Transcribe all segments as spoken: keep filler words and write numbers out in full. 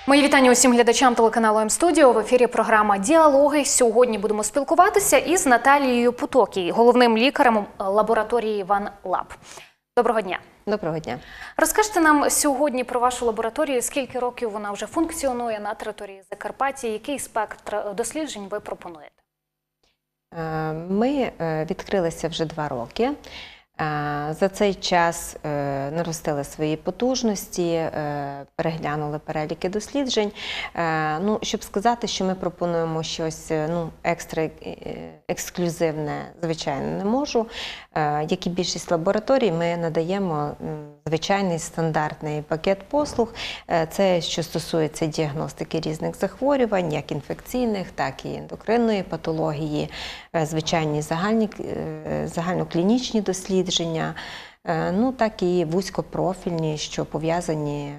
Мої вітання усім глядачам телеканалу М-студіо. В ефірі програма «Діалоги». Сьогодні будемо спілкуватися із Наталією Потокій, головним лікарем лабораторії «Ван-Лаб». Доброго дня. Доброго дня. Розкажете нам сьогодні про вашу лабораторію, скільки років вона вже функціонує на території Закарпаття, який спектр досліджень ви пропонуєте? Ми відкрилися вже два роки. За цей час наростили свої потужності, переглянули переліки досліджень. Ну, щоб сказати, що ми пропонуємо щось ну, екстра ексклюзивне, звичайно, не можу. Як і більшість лабораторій, ми надаємо звичайний стандартний пакет послуг. Це що стосується діагностики різних захворювань, як інфекційних, так і ендокринної патології, звичайні загальні, загальноклінічні дослідження, ну так і вузькопрофільні, що пов'язані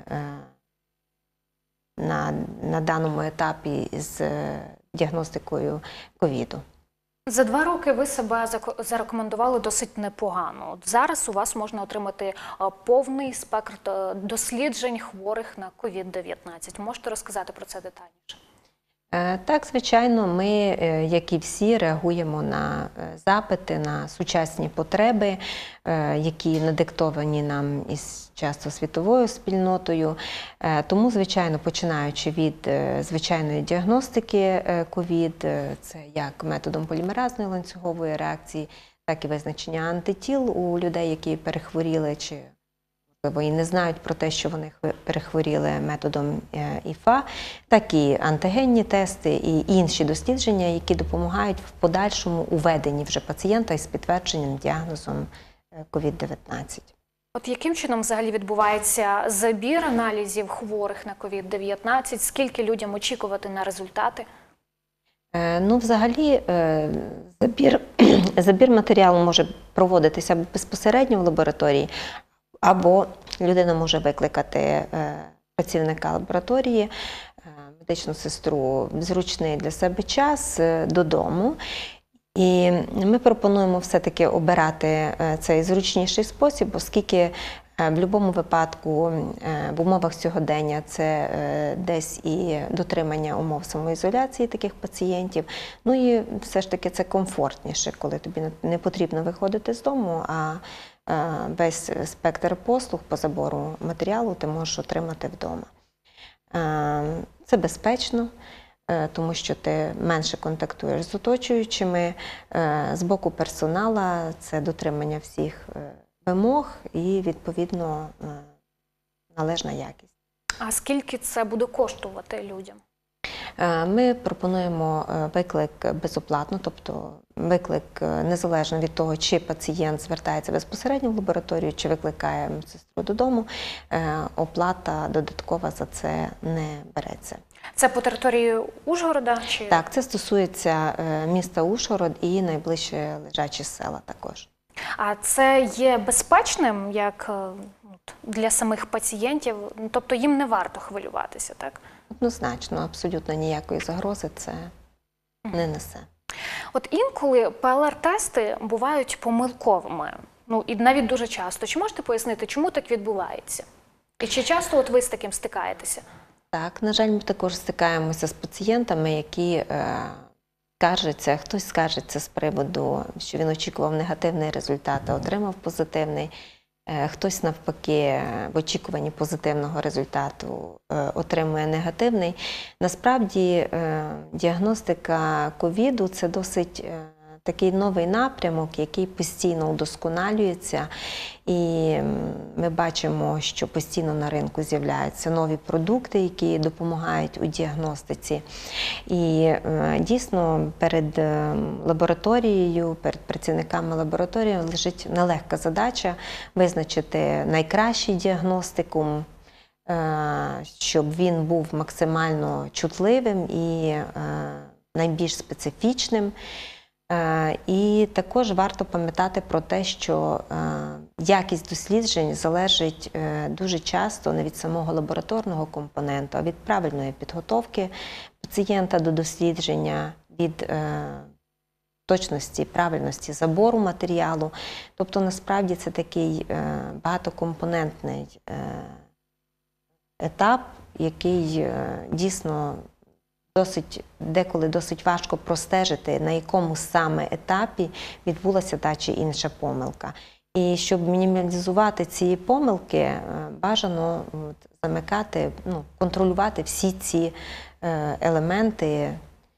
на, на даному етапі з діагностикою ковіду. За два роки ви себе зарекомендували досить непогано. От зараз у вас можна отримати повний спектр досліджень хворих на ковід дев'ятнадцять. Можете розказати про це детальніше? Так, звичайно, ми, як і всі, реагуємо на запити, на сучасні потреби, які надиктовані нам із часто світовою спільнотою. Тому, звичайно, починаючи від звичайної діагностики ковід, це як методом полімеразної ланцюгової реакції, так і визначення антитіл у людей, які перехворіли чи можливо, і не знають про те, що вони перехворіли методом ІФА, так і антигенні тести і інші дослідження, які допомагають в подальшому уведенні вже пацієнта із підтвердженим діагнозом ковід дев'ятнадцять. От яким чином взагалі відбувається забір аналізів хворих на ковід дев'ятнадцять? Скільки людям очікувати на результати? Ну, взагалі, забір, забір матеріалу може проводитися безпосередньо в лабораторії, або людина може викликати працівника лабораторії, медичну сестру в зручний для себе час додому. І ми пропонуємо все-таки обирати цей зручніший спосіб, оскільки в будь-якому випадку в умовах сьогодення це десь і дотримання умов самоізоляції таких пацієнтів. Ну і все ж таки це комфортніше, коли тобі не потрібно виходити з дому, а весь спектр послуг по забору матеріалу ти можеш отримати вдома. Це безпечно, тому що ти менше контактуєш з оточуючими. З боку персонала це дотримання всіх вимог і, відповідно, належна якість. А скільки це буде коштувати людям? Ми пропонуємо виклик безоплатно, тобто виклик незалежно від того, чи пацієнт звертається безпосередньо в лабораторію, чи викликає медсестру додому, оплата додаткова за це не береться. Це по території Ужгорода? Чи... Так, це стосується міста Ужгород і найближче лежачі села також. А це є безпечним як для самих пацієнтів? Тобто їм не варто хвилюватися, так? Однозначно, абсолютно ніякої загрози це не несе. От інколи ПЛР-тести бувають помилковими, ну і навіть дуже часто. Чи можете пояснити, чому так відбувається? І чи часто от ви з таким стикаєтеся? Так, на жаль, ми також стикаємося з пацієнтами, які е, скаржаться, хтось скаржиться з приводу, що він очікував негативний результат, а отримав позитивний. Хтось, навпаки, в очікуванні позитивного результату отримує негативний. Насправді, діагностика ковіду – це досить такий новий напрямок, який постійно удосконалюється. І ми бачимо, що постійно на ринку з'являються нові продукти, які допомагають у діагностиці. І дійсно перед лабораторією, перед працівниками лабораторії лежить нелегка задача визначити найкращий діагностикум, щоб він був максимально чутливим і найбільш специфічним. І також варто пам'ятати про те, що якість досліджень залежить дуже часто не від самого лабораторного компоненту, а від правильної підготовки пацієнта до дослідження, від точності, правильності забору матеріалу. Тобто, насправді, це такий багатокомпонентний етап, який е, дійсно досить, деколи досить важко простежити, на якому саме етапі відбулася та чи інша помилка. І щоб мінімалізувати ці помилки, е, бажано от, замикати, ну, контролювати всі ці е, елементи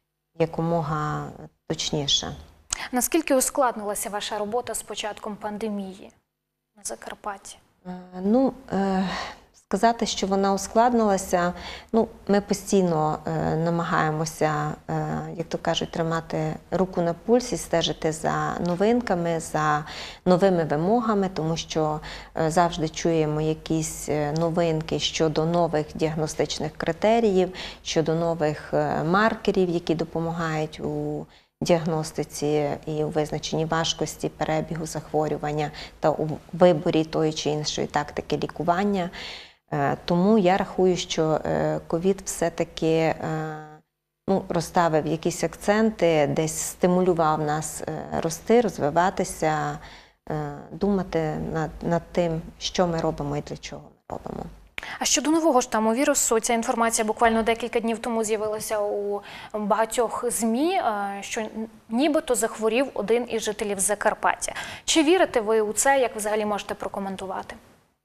якомога точніше. Наскільки ускладнилася ваша робота з початком пандемії на Закарпатті? Е, Ну, е, сказати, що вона ускладнилася, ну, ми постійно е, намагаємося, е, як то кажуть, тримати руку на пульсі, стежити за новинками, за новими вимогами, тому що е, завжди чуємо якісь е, новинки щодо нових діагностичних критеріїв, щодо нових е, маркерів, які допомагають у діагностиці і у визначенні важкості перебігу захворювання та у виборі тої чи іншої тактики лікування. Е, Тому я рахую, що е, ковід все-таки е, ну, розставив якісь акценти, десь стимулював нас е, рости, розвиватися, е, думати над, над тим, що ми робимо і для чого ми робимо. А щодо нового штаму вірусу, ця інформація буквально декілька днів тому з'явилася у багатьох ЗМІ, е, що нібито захворів один із жителів Закарпаття. Чи вірите ви у це, як взагалі можете прокоментувати?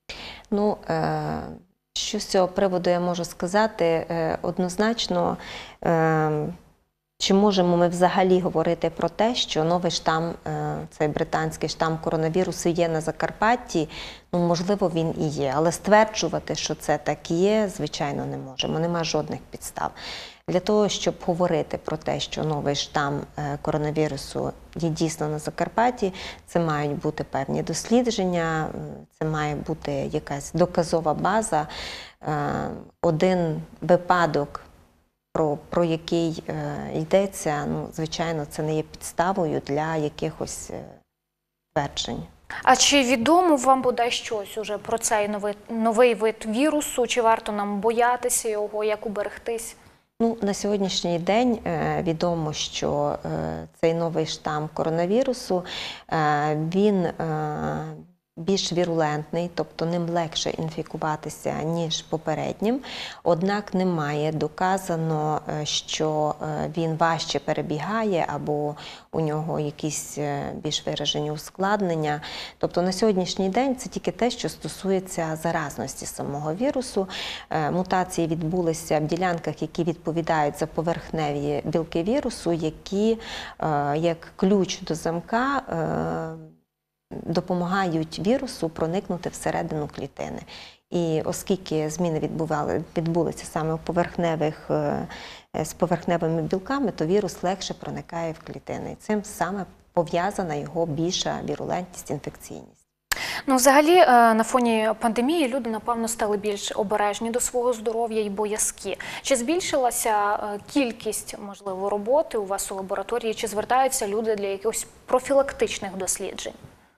Ну, е, що з цього приводу я можу сказати? Е, однозначно, е, чи можемо ми взагалі говорити про те, що новий штам, е, цей британський штам коронавірусу є на Закарпатті? Ну, можливо, він і є, але стверджувати, що це так і є, звичайно, не можемо, немає жодних підстав. Для того, щоб говорити про те, що новий штам е, коронавірусу є дійсно на Закарпатті, це мають бути певні дослідження, е, це має бути якась доказова база. Е, Один випадок, про, про який е, йдеться, ну, звичайно, це не є підставою для якихось е, тверджень. А чи відомо вам бодай щось уже про цей новий, новий вид вірусу? Чи варто нам боятися його, як уберегтись? Ну, на сьогоднішній день е, відомо, що е, цей новий штам коронавірусу, е, він е, більш вірулентний, тобто ним легше інфікуватися, ніж попереднім. Однак немає доказано, е, що е, він важче перебігає або у нього якісь е, більш виражені ускладнення. Тобто на сьогоднішній день це тільки те, що стосується заразності самого вірусу. Е, Мутації відбулися в ділянках, які відповідають за поверхневі білки вірусу, які е, як ключ до замка е, допомагають вірусу проникнути всередину клітини. І оскільки зміни відбували, відбулися саме у поверхневих, е, з поверхневими білками, то вірус легше проникає в клітини. І цим саме пов'язана його більша вірулентність, інфекційність. Ну, взагалі, на фоні пандемії люди, напевно, стали більш обережні до свого здоров'я і боязкі. Чи збільшилася кількість, можливо, роботи у вас у лабораторії? Чи звертаються люди для якихось профілактичних досліджень?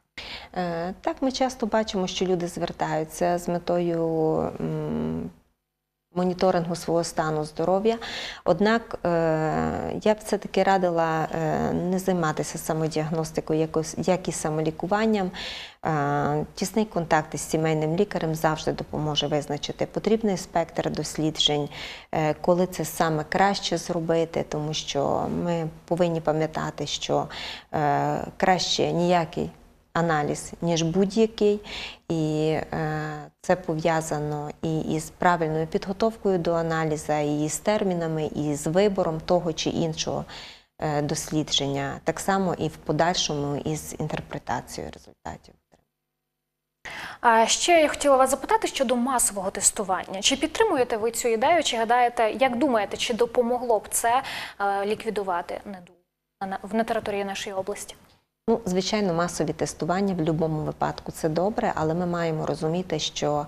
Так, ми часто бачимо, що люди звертаються з метою моніторингу свого стану здоров'я. Однак я б все-таки радила не займатися самодіагностикою, як і самолікуванням. Тісний контакт із сімейним лікарем завжди допоможе визначити потрібний спектр досліджень, коли це саме краще зробити, тому що ми повинні пам'ятати, що краще ніякий аналіз, ніж будь-який, і е, це пов'язано і із правильною підготовкою до аналізу, і з термінами, і з вибором того чи іншого е, дослідження, так само і в подальшому із інтерпретацією результатів. А ще я хотіла вас запитати щодо масового тестування. Чи підтримуєте ви цю ідею, чи гадаєте, як думаєте, чи допомогло б це е, ліквідувати недугу на, на території нашої області? Ну, звичайно, масові тестування в будь-якому випадку це добре, але ми маємо розуміти, що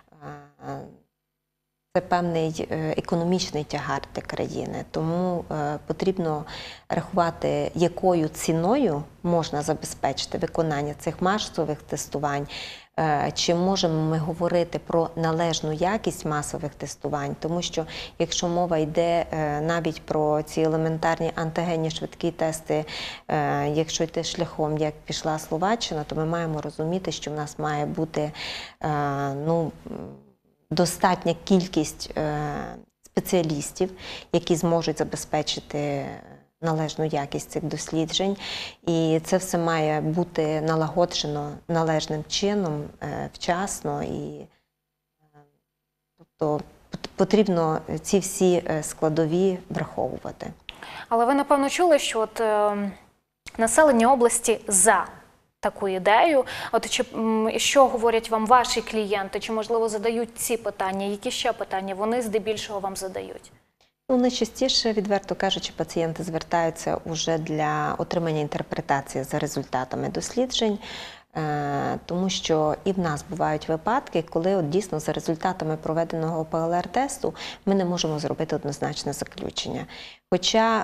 це певний економічний тягар для країни, тому потрібно рахувати, якою ціною можна забезпечити виконання цих масових тестувань. Чи можемо ми говорити про належну якість масових тестувань, тому що якщо мова йде навіть про ці елементарні антигенні швидкі тести, якщо йти шляхом, як пішла Словаччина, то ми маємо розуміти, що в нас має бути, ну, достатня кількість спеціалістів, які зможуть забезпечити належну якість цих досліджень. І це все має бути налагоджено належним чином, вчасно. І, тобто, потрібно ці всі складові враховувати. Але ви, напевно, чули, що от, е, населення області за таку ідею. От чи, що говорять вам ваші клієнти? Чи, можливо, задають ці питання? Які ще питання вони здебільшого вам задають? Ну, найчастіше, відверто кажучи, пацієнти звертаються уже для отримання інтерпретації за результатами досліджень, тому що і в нас бувають випадки, коли от дійсно за результатами проведеного П Л Р тесту ми не можемо зробити однозначне заключення. Хоча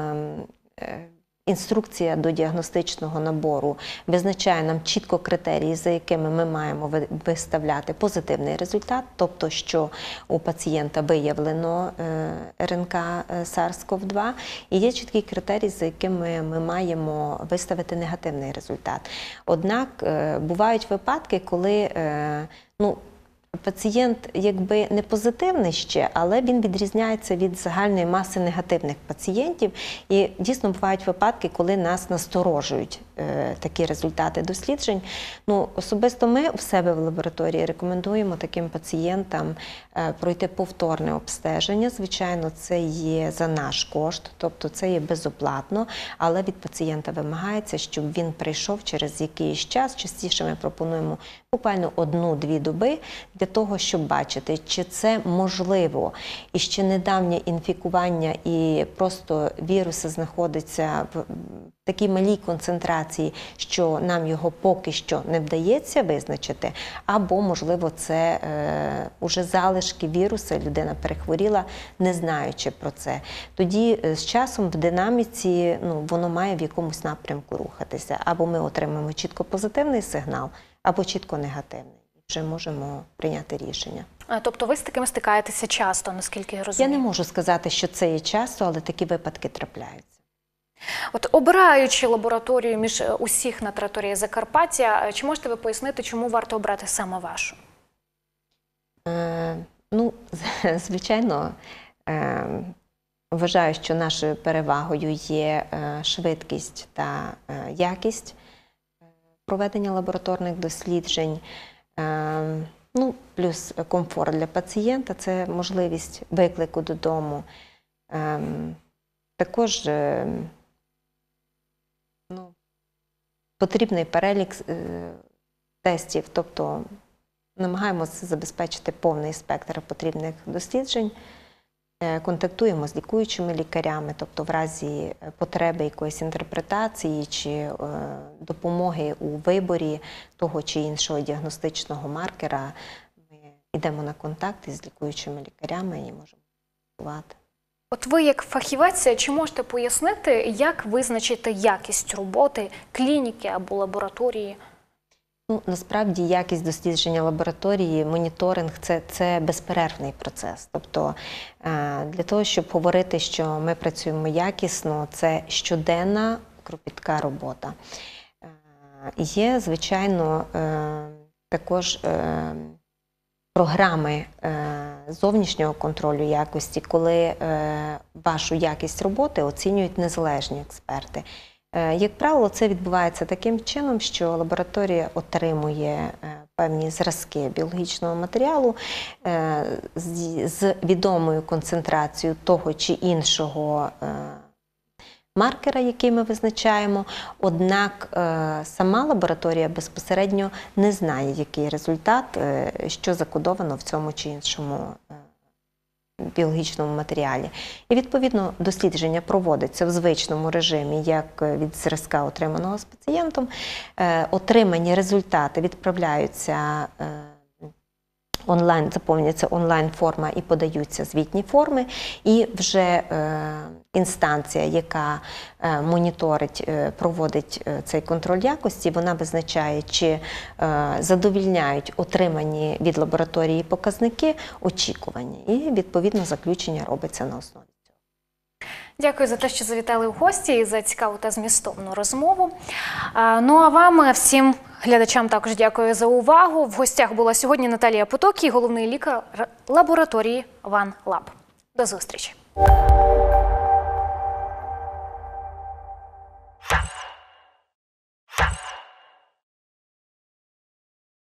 е, е, інструкція до діагностичного набору визначає нам чітко критерії, за якими ми маємо виставляти позитивний результат, тобто, що у пацієнта виявлено Р Н К Сарс Ков два, і є чіткий критерій, за якими ми маємо виставити негативний результат. Однак бувають випадки, коли, ну, пацієнт якби не позитивний ще, але він відрізняється від загальної маси негативних пацієнтів. І дійсно бувають випадки, коли нас насторожують е, такі результати досліджень. Ну, особисто ми в себе в лабораторії рекомендуємо таким пацієнтам е, пройти повторне обстеження. Звичайно, це є за наш кошт, тобто це є безоплатно, але від пацієнта вимагається, щоб він прийшов через якийсь час. Частіше ми пропонуємо буквально одну-дві доби, для того, щоб бачити, чи це можливо, і ще недавнє інфікування, і просто вірус знаходиться в такій малій концентрації, що нам його поки що не вдається визначити, або, можливо, це е, уже залишки віруса, людина перехворіла, не знаючи про це. Тоді з часом в динаміці, ну, воно має в якомусь напрямку рухатися. Або ми отримаємо чітко позитивний сигнал, або чітко негативний. Вже можемо прийняти рішення. А, тобто ви з таким стикаєтеся часто, наскільки я розумію? Я не можу сказати, що це є часто, але такі випадки трапляються. От, обираючи лабораторію між усіх на території Закарпаття, чи можете ви пояснити, чому варто обрати саме вашу? Е, ну, звичайно, е, вважаю, що нашою перевагою є е, швидкість та е, якість проведення лабораторних досліджень. Е, ну, плюс комфорт для пацієнта – це можливість виклику додому. Е, також е, ну, потрібний перелік е, тестів, тобто намагаємося забезпечити повний спектр потрібних досліджень, е, контактуємо з лікуючими лікарями, тобто в разі потреби якоїсь інтерпретації чи е, допомоги у виборі того чи іншого діагностичного маркера, ми йдемо на контакт із лікуючими лікарями і можемо працювати. От ви як фахівець, чи можете пояснити, як визначити якість роботи клініки або лабораторії? Ну, насправді, якість дослідження лабораторії, моніторинг – це, це безперервний процес. Тобто, для того, щоб говорити, що ми працюємо якісно, це щоденна, кропітка робота. Є, звичайно, також програми зовнішнього контролю якості, коли вашу якість роботи оцінюють незалежні експерти. Як правило, це відбувається таким чином, що лабораторія отримує певні зразки біологічного матеріалу з відомою концентрацією того чи іншого маркера, який ми визначаємо, однак сама лабораторія безпосередньо не знає, який результат, що закодовано в цьому чи іншому біологічному матеріалі. І, відповідно, дослідження проводиться в звичному режимі, як від зразка, отриманого з пацієнтом. Отримані результати відправляються онлайн, заповнюється онлайн-форма і подаються звітні форми. І вже е, інстанція, яка е, моніторить, е, проводить е, цей контроль якості, вона визначає, чи е, задовільняють отримані від лабораторії показники очікування. І, відповідно, заключення робиться на основі цього. Дякую за те, що завітали в гості і за цікаву та змістовну розмову. Ну а вам всім Глядачам також дякую за увагу. В гостях була сьогодні Наталія Потокій, головний лікар лабораторії One Lab. До зустрічі!